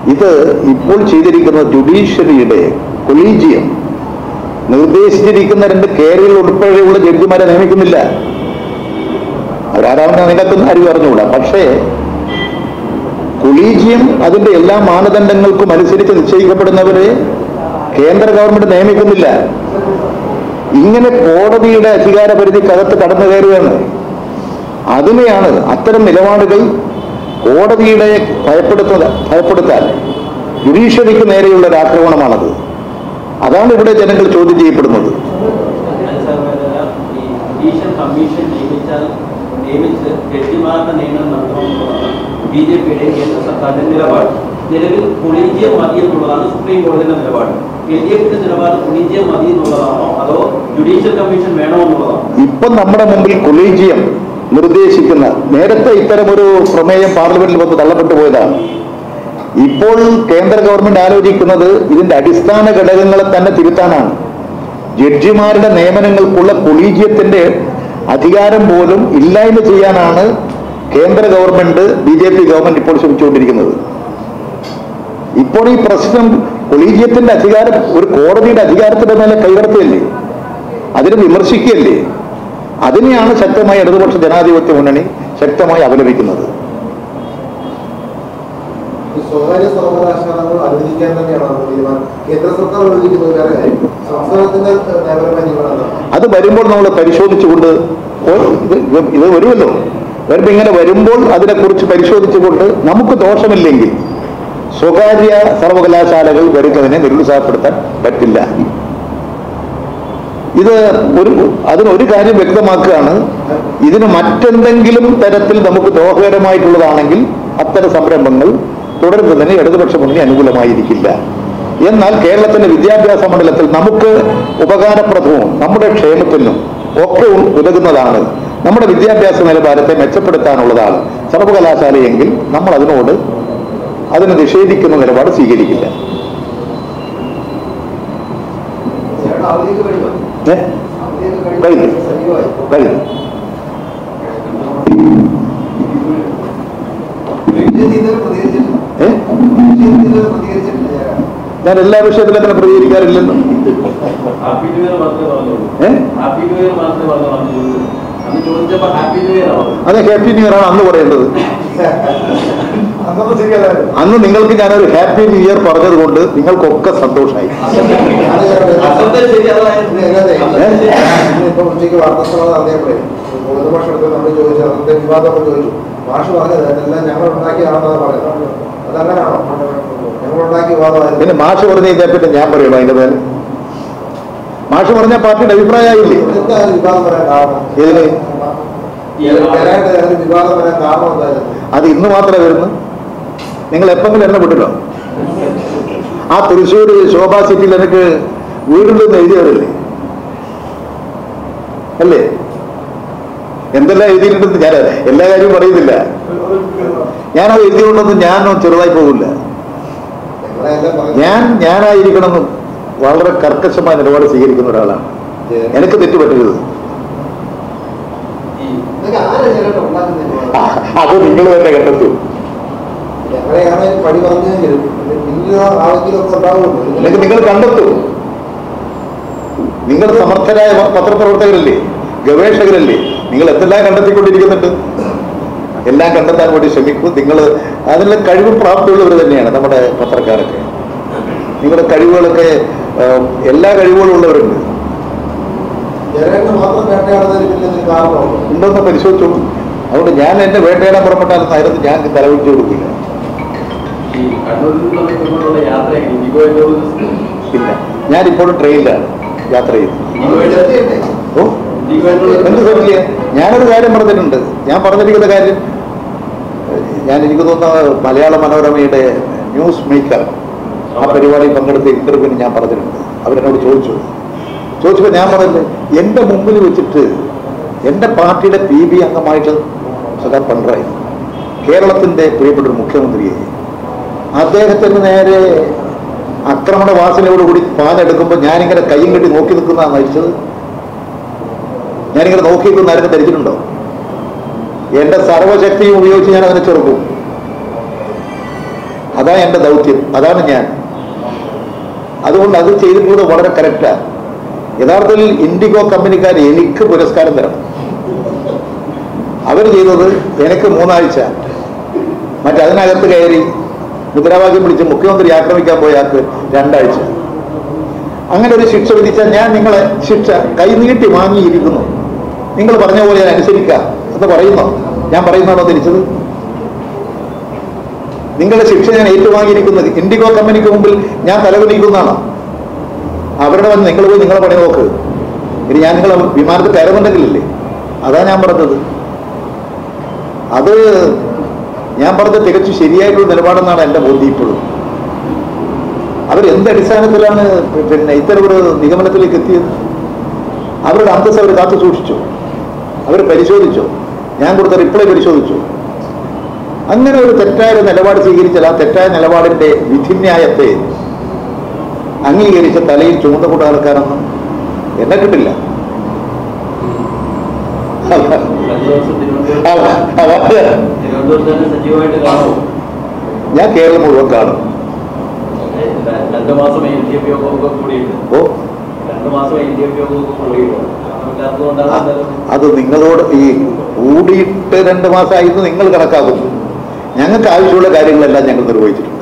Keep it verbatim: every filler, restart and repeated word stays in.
ഇത് ഇപ്പോൾ ചെയ്തിരിക്കുന്ന ജുഡീഷ്യറിയുടെ കൊളീജിയം നിർദ്ദേശിച്ചിരിക്കുന്ന രണ്ട് കേരള ഉൾപ്പെടെയുള്ള ജഡ്ജിമാരെ നിയമിക്കുന്നില്ല. അവരാരാണെന്ന് നിങ്ങൾക്കൊന്നും അറിവ് അറിഞ്ഞുകൂടാ. പക്ഷേ കൊളീജിയം അതിന്റെ എല്ലാ മാനദണ്ഡങ്ങൾക്കും അനുസരിച്ച് നിശ്ചയിക്കപ്പെടുന്നവരെ കേന്ദ്ര ഗവൺമെന്റ് നിയമിക്കുന്നില്ല. ഇങ്ങനെ കോടതിയുടെ അധികാര പരിധിക്കകത്ത് കടന്നു കയറുകയാണ്. അതിനെയാണ് അത്തരം നിലപാടുകൾ കോടതിയുടെ ഭയപ്പെടുത്ത ഭയപ്പെടുത്താൻ ജുഡീഷ്യറിക്ക് നേരെയുള്ള ഒരു ആക്രമണമാണത്. അതാണ് ഇവിടെ ജനങ്ങൾ ചോദ്യം ചെയ്യപ്പെടുന്നത്. ബി ജെ പിയുടെ കേന്ദ്ര സർക്കാരിന്റെ നിലപാട് നിലവിൽ കൊളീജിയം മതി എന്നുള്ളതാണ് സുപ്രീം കോടതിയുടെ നിലപാട്. എൽ ഡി എഫിന്റെ നിലപാട് കൊളീജിയം മതി എന്നുള്ളതാണോ അതോ ജുഡീഷ്യൽ കമ്മീഷൻ വേണോ എന്നുള്ളതാണോ? ഇപ്പം നമ്മുടെ മുമ്പിൽ കൊളീജിയം നിർദ്ദേശിക്കുന്ന, നേരത്തെ ഇത്തരം ഒരു പ്രമേയം പാർലമെന്റിൽ വന്ന് തള്ളപ്പെട്ടു പോയതാണ്. ഇപ്പോൾ കേന്ദ്ര ഗവൺമെന്റ് ആലോചിക്കുന്നത് ഇതിന്റെ അടിസ്ഥാന ഘടകങ്ങളെ തന്നെ തിരുത്താനാണ്. ജഡ്ജിമാരുടെ നിയമനങ്ങൾക്കുള്ള കൊളീജിയത്തിന്റെ അധികാരം പോലും ഇല്ലായ്മ ചെയ്യാനാണ് കേന്ദ്ര government, B J P government ഇപ്പോൾ ശ്രമിച്ചുകൊണ്ടിരിക്കുന്നത്. ഇപ്പോൾ ഈ പ്രശ്നം കൊളീജിയത്തിന്റെ അധികാരം ഒരു കോടതിയുടെ അധികാരത്തിന്റെ മേലെ കൈകടത്തുകയല്ലേ, അതിനെ വിമർശിക്കുകയല്ലേ. അതിനെയാണ് ശക്തമായി ഇടതുപക്ഷ ജനാധിപത്യ മുന്നണി ശക്തമായി അപലപിക്കുന്നത്. സ്വകാര്യ സർവകലാശാലകൾ അനുവദിക്കാൻ തന്നെയാണ് തീരുമാനം. കേന്ദ്ര സർക്കാർ അനുവദിക്കുന്ന ഒരു കാര്യം സംസ്ഥാനത്തിന്റെ നിയമപരമായി അത് വരുമ്പോൾ നമ്മൾ പരിശോധിച്ചുകൊണ്ട് ഇത് വരുമല്ലോ. വരുമ്പോൾ ഇങ്ങനെ വരുമ്പോൾ അതിനെക്കുറിച്ച് പരിശോധിച്ചുകൊണ്ട് നമുക്ക് ദോഷമില്ലെങ്കിൽ സ്വകാര്യ സർവകലാശാലകൾ വരുന്നതിനെ നിരുത്സാഹപ്പെടുത്താൻ പറ്റില്ല. ഇത് ഒരു അതിനൊരു കാര്യം വ്യക്തമാക്കുകയാണ്, ഇതിന് മറ്റെന്തെങ്കിലും തരത്തിൽ നമുക്ക് ദോഷകരമായിട്ടുള്ളതാണെങ്കിൽ അത്തരം സംരംഭങ്ങൾ തുടരുന്നതിന് ഇടതുപക്ഷ മുന്നണി അനുകൂലമായിരിക്കില്ല. എന്നാൽ കേരളത്തിന്റെ വിദ്യാഭ്യാസ മണ്ഡലത്തിൽ നമുക്ക് ഉപകാരപ്രദവും നമ്മുടെ ക്ഷേമത്തിനും ഒക്കെ ഉതകുന്നതാണ്, നമ്മുടെ വിദ്യാഭ്യാസ നിലവാരത്തെ മെച്ചപ്പെടുത്താനുള്ളതാണ് സർവകലാശാലയെങ്കിൽ നമ്മൾ അതിനോട് അതിനെ നിഷേധിക്കുന്ന നിലപാട് സ്വീകരിക്കില്ല. കഴിഞ്ഞു കഴിഞ്ഞു ഞാൻ എല്ലാ വിഷയത്തിലും അങ്ങനെ പ്രതികരിക്കാറില്ലെന്നും അതെ ഹാപ്പി ന്യൂ ഇയർ ആണ് അന്ന് പറയേണ്ടത്. അന്ന് നിങ്ങൾക്ക് ഞാനൊരു ഹാപ്പി ന്യൂ ഇയർ പറഞ്ഞത് കൊണ്ട് നിങ്ങൾക്കൊക്കെ സന്തോഷമായി. ഇപ്പൊ ഉച്ചയ്ക്ക് വാർത്താസമ്മേളനം നടത്തിയപ്പോഴേ ഭൂരിപക്ഷം എടുത്ത് നമ്മൾ ചോദിച്ചു, അതിന്റെ വിവാദം ചോദിച്ചു. മാഷ് പറഞ്ഞത് എല്ലാം ഞങ്ങൾ ഉണ്ടാക്കിയതാണെന്നാണ് പറയുന്നത്. അതങ്ങനെയാണോ? ഞങ്ങൾ ഉണ്ടാക്കിയ വിവാദമായിരുന്നു. പിന്നെ മാഷ് പറഞ്ഞ ഇതേപ്പറ്റി ഞാൻ പറയണോ? അതിന്റെ പേര് മാഷ് പറഞ്ഞ പാർട്ടിയുടെ അഭിപ്രായമായില്ലേ? എന്താ വിവാദം വരാൻ കാരണം? ഏതിന് വിവാദം വരാൻ കാരണം എന്തായിരുന്നു? അത് ഇന്ന് മാത്രമേ വരുന്നു. നിങ്ങൾ എപ്പെങ്കിലും എന്നെ വിട്ടിട്ടോ? ആ തൃശ്ശൂർ ശോഭാ സിറ്റിയിൽ എനിക്ക് വീടുണ്ടെന്ന് എഴുതിയവരല്ലേ അല്ലേ? എന്തെല്ലാം എഴുതിയിട്ടുണ്ടെന്ന് ഞാൻ എല്ലാ കാര്യവും പറയുന്നില്ല. ഞാനത് എഴുതിക്കൊണ്ടൊന്നും ഞാൻ ചെറുതായി പോകില്ല. ഞാൻ ഞാനായിരിക്കണമെന്നും വളരെ കർക്കശമായ നിലപാട് സ്വീകരിക്കുന്ന ഒരാളാണ്. എനിക്ക് തെറ്റുപറ്റരുത്. അത് നിങ്ങൾ തന്നെ കണ്ടെത്തൂ. അല്ലെങ്കിൽ നിങ്ങൾ കണ്ടെത്തൂ. നിങ്ങൾ സമർത്ഥരായ പത്രപ്രവർത്തകരല്ലേ, ഗവേഷകരല്ലേ, നിങ്ങൾ എന്തെല്ലാം കണ്ടെത്തിക്കൊണ്ടിരിക്കുന്നുണ്ട്. എല്ലാം കണ്ടെത്താൻ വേണ്ടി ശ്രമിക്കൂ. നിങ്ങൾ അതിനുള്ള കഴിവും പ്രാപ്തിയുള്ളവർ തന്നെയാണ് നമ്മുടെ പത്രക്കാരൊക്കെ. നിങ്ങളുടെ കഴിവുകളൊക്കെ എല്ലാ കഴിവുകളും ഉള്ളവരുണ്ട്. ഉണ്ടെന്ന് പരിശോധിച്ചോളൂ. അതുകൊണ്ട് ഞാൻ എന്നെ വേട്ടയിടാൻ പുറപ്പെട്ടാലും അതിനകത്ത് ഞാൻ തലവിളിച്ചു കൊടുക്കില്ല. ഇല്ല, ഞാനിപ്പോഴും ട്രെയിനിലാണ് യാത്ര ചെയ്യുന്നത്. ഓ എന്ത് സത്യ ഞാനൊരു കാര്യം പറഞ്ഞിട്ടുണ്ട്. ഞാൻ പറഞ്ഞിരിക്കുന്ന കാര്യം, ഞാൻ എനിക്ക് തോന്നുന്ന മലയാള മനോരമയുടെ ന്യൂസ് മേക്കർ ആ പരിപാടിയിൽ പങ്കെടുത്ത ഇന്റർവ്യൂവിന് ഞാൻ പറഞ്ഞിട്ടുണ്ട്. അവരെന്നോട് ചോദിച്ചു ചോദിച്ചപ്പോൾ ഞാൻ പറഞ്ഞില്ലേ, എൻ്റെ മുമ്പിൽ വെച്ചിട്ട് എൻ്റെ പാർട്ടിയുടെ പി ബി അംഗമായിട്ട് സദാ പിണറായി, കേരളത്തിൻ്റെ പ്രിയപ്പെട്ടൊരു മുഖ്യമന്ത്രിയെ, അദ്ദേഹത്തിന് നേരെ ആക്രമണ വാസനയോടുകൂടി പാലെടുക്കുമ്പോൾ ഞാനിങ്ങനെ കയ്യും കെട്ടി നോക്കി നിൽക്കുന്നതാണ് നയിച്ചത്. ഞാനിങ്ങനെ നോക്കി നിൽക്കുന്ന ആരും ധരിച്ചിട്ടുണ്ടോ? എൻ്റെ സർവശക്തിയും ഉപയോഗിച്ച് ഞാൻ അതിനെ ചെറുക്കും. അതാണ് എൻ്റെ ദൗത്യം, അതാണ് ഞാൻ. അതുകൊണ്ട് അത് ചെയ്തിട്ടുള്ളത് വളരെ കറക്റ്റാണ്. യഥാർത്ഥത്തിൽ ഇൻഡിഗോ കമ്പനിക്കാർ എനിക്ക് പുരസ്കാരം തരണം. അവർ ചെയ്തത് എനിക്ക് മൂന്നാഴ്ച, മറ്റതിനകത്ത് കയറി മുദ്രാവാക്യം പിടിച്ച് മുഖ്യമന്ത്രി ആക്രമിക്കാൻ പോയാൾക്ക് രണ്ടാഴ്ച. അങ്ങനെ ഒരു ശിക്ഷ വിധിച്ചാൽ ഞാൻ നിങ്ങളെ ശിക്ഷ കൈനീട്ടി വാങ്ങിയിരിക്കുന്നു. നിങ്ങൾ പറഞ്ഞ പോലെ ഞാൻ അനുസരിക്കാം എന്ന് പറയുന്നു. ഞാൻ പറയുന്നതാണോ തിരിച്ചത്? നിങ്ങളുടെ ശിക്ഷ ഞാൻ ഏറ്റുവാങ്ങിയിരിക്കുന്നത് ഇൻഡിഗോ കമ്പനിക്ക് മുമ്പിൽ ഞാൻ തലകുനിക്കുന്നതാണോ? അവരുടെ വന്ന് നിങ്ങൾ പോയി നിങ്ങളെ പണി നോക്ക്. ഇനി ഞാൻ നിങ്ങളെ വിമാനത്തിൽ കയറുന്നുണ്ടെങ്കിലല്ലേ? അതാ ഞാൻ പറഞ്ഞത്. അത് ഞാൻ പറഞ്ഞ തികച്ചും ശരിയായിട്ടുള്ള നിലപാടെന്നാണ് എൻ്റെ ബോധ്യം ഇപ്പോഴും. അവർ എന്ത് അടിസ്ഥാനത്തിലാണ് പിന്നെ ഇത്തരമൊരു നിഗമനത്തിലേക്ക് എത്തിയത്? അവരുടെ അന്തസ്സ് അവർ കാത്തു സൂക്ഷിച്ചു, അവർ പരിശോധിച്ചു, ഞാൻ കൊടുത്ത റിപ്ലൈ പരിശോധിച്ചു. അങ്ങനെ ഒരു തെറ്റായ നിലപാട് സ്വീകരിച്ചാൽ ആ തെറ്റായ നിലപാടിന്റെ വിധിന്യായത്തെ അംഗീകരിച്ച തലയിൽ ചുമന്നുകൊണ്ട് നടക്കാനൊന്നും എന്നെ കിട്ടില്ല. ഞാൻ കേരളം മുഴുവൻ കാണും. രണ്ടു മാസം എൽ ഡി എഫ് യോഗമൊക്കെ കൂടിയിട്ട് ഓ രണ്ടു മാസം എൽ ഡി എഫ് യോഗമൊക്കെ കൂടിയിട്ട് അത് നിങ്ങളോട് ഈ കൂടിയിട്ട് രണ്ട് മാസമായിരുന്നു നിങ്ങൾ കണക്കാക്കുന്നു. ഞങ്ങൾക്ക് ആവശ്യമുള്ള കാര്യങ്ങളെല്ലാം ഞങ്ങൾ നിർവഹിച്ചിട്ടുണ്ട്.